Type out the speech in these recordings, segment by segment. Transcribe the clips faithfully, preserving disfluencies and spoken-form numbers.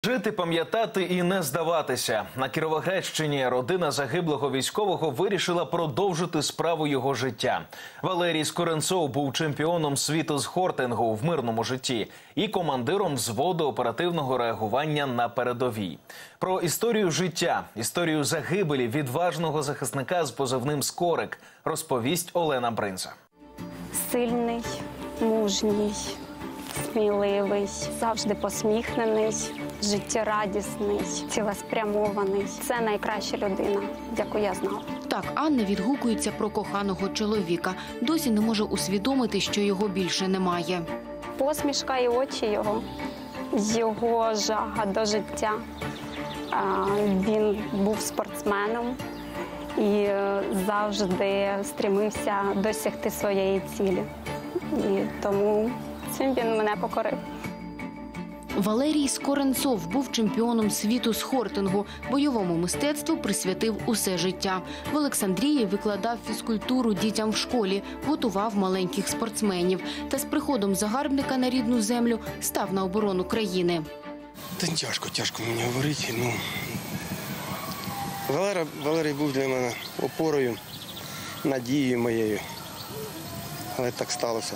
Жити, пам'ятати і не здаватися. На Кіровоградщині родина загиблого військового вирішила продовжити справу його життя. Валерій Скоренцов був чемпіоном світу з хортингу в мирному житті і командиром взводу оперативного реагування на передовій. Про історію життя, історію загибелі відважного захисника з позивним «Скорик» розповість Олена Бринза. Сильний, мужній, сміливий, завжди посміхнений, життєрадісний, цілеспрямований. Це найкраща людина, яку я знала. Так Анна відгукується про коханого чоловіка. Досі не може усвідомити, що його більше немає. Посмішка і очі його, його жага до життя. Він був спортсменом і завжди стремився досягти своєї цілі. І тому цим він мене покорив. Валерій Скоренцов був чемпіоном світу з хортингу. Бойовому мистецтву присвятив усе життя. В Олександрії викладав фізкультуру дітям в школі, готував маленьких спортсменів. Та з приходом загарбника на рідну землю став на оборону країни. Та тяжко, тяжко мені говорити. Ну, Валера, Валерій був для мене опорою, надією моєю. Але так сталося.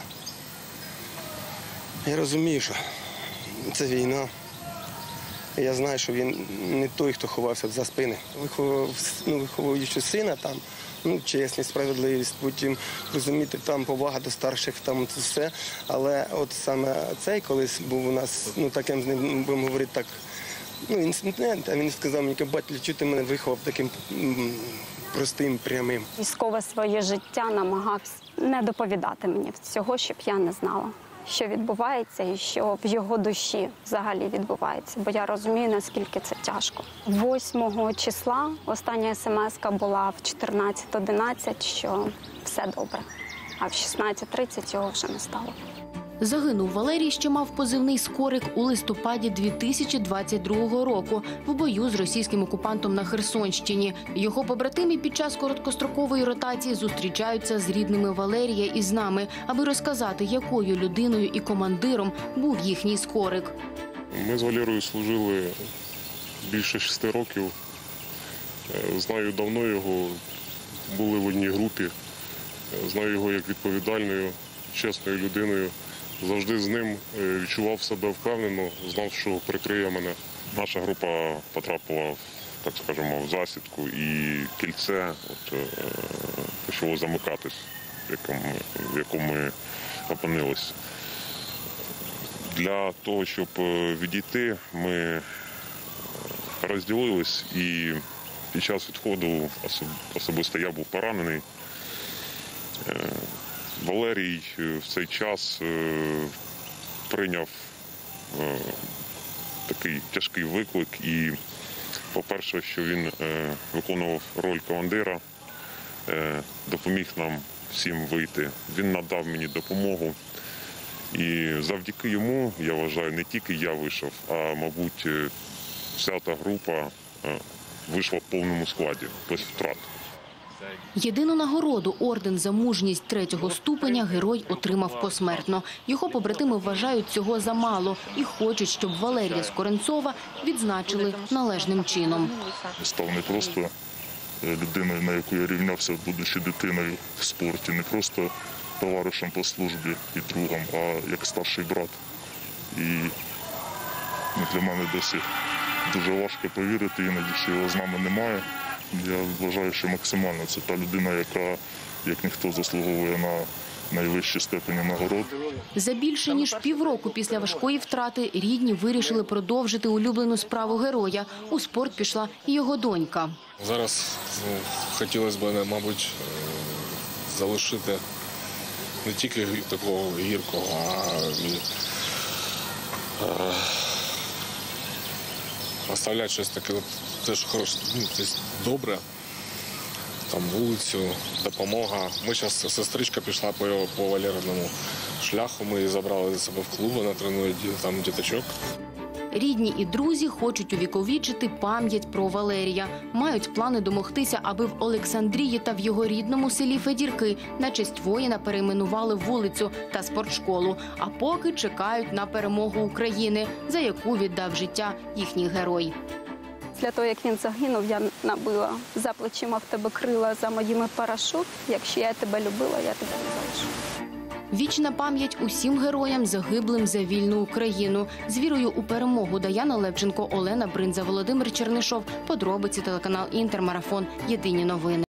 Я розумію, що це війна. Я знаю, що він не той, хто ховався за спини. Виховував, ну, виховуючи сина, там, ну, чесність, справедливість, потім розуміти, там повага до старших, там це все. Але от саме цей колись був у нас, ну, таким, з ним будемо говорити так, ну, інцидент, а він сказав мені, батько, чого ти мене виховав таким простим, прямим. Військове своє життя намагався не доповідати мені всього, щоб я не знала, що відбувається і що в його душі взагалі відбувається. Бо я розумію, наскільки це тяжко. восьмого числа остання смс-ка була в чотирнадцять одинадцять, що все добре. А в шістнадцять тридцять його вже не стало. Загинув Валерій, що мав позивний «Скорик» у листопаді дві тисячі двадцять другого року в бою з російським окупантом на Херсонщині. Його побратими під час короткострокової ротації зустрічаються з рідними Валерія і з нами, аби розказати, якою людиною і командиром був їхній «Скорик». Ми з Валерою служили більше шести років. Знаю давно його, були в одній групі. Знаю його як відповідальною, чесною людиною. Завжди з ним відчував себе впевнено, знав, що прикриє мене. Наша група потрапила, так скажемо, в засідку, і кільце от, почало замикатись, в якому, в якому ми опинились. Для того, щоб відійти, ми розділились, і під час відходу особисто я був поранений. Валерій в цей час прийняв такий тяжкий виклик і, по-перше, що він виконував роль командира, допоміг нам всім вийти. Він надав мені допомогу. І завдяки йому, я вважаю, не тільки я вийшов, а, мабуть, вся та група вийшла в повному складі, без втрат. Єдину нагороду – орден за мужність третього ступеня герой отримав посмертно. Його побратими вважають цього замало і хочуть, щоб Валерія Скоренцова відзначили належним чином. Став не просто людиною, на яку я рівнявся, будучи дитиною в спорті, не просто товаришем по службі і другом, а як старший брат. І для мене досі дуже важко повірити, іноді, що його з нами немає. Я вважаю, що максимально це та людина, яка, як ніхто, заслуговує на найвищі степені нагород. За більше ніж півроку після важкої втрати рідні вирішили продовжити улюблену справу героя. У спорт пішла і його донька. Зараз ну, хотілося б, мабуть, залишити не тільки такого гіркого, а і е, оставляти щось таке теж хороше, ну, добре. Там вулицю, допомога. Ми зараз, сестричка пішла по, по Валериному шляху, ми її забрали до себе в клуб, вона тренує там діточок. Рідні і друзі хочуть увіковічити пам'ять про Валерія. Мають плани домогтися, аби в Олександрії та в його рідному селі Федірки на честь воїна перейменували вулицю та спортшколу. А поки чекають на перемогу України, за яку віддав життя їхній герой. Після того, як він загинув, я набила за плечима в тебе крила, за моїми парашут. Якщо я тебе любила, я тебе не залишу. Вічна пам'ять усім героям, загиблим за вільну Україну. З вірою у перемогу Даяна Левченко, Олена Бринза, Володимир Чернишов. Подробиці телеканал Інтер, Марафон. Єдині новини.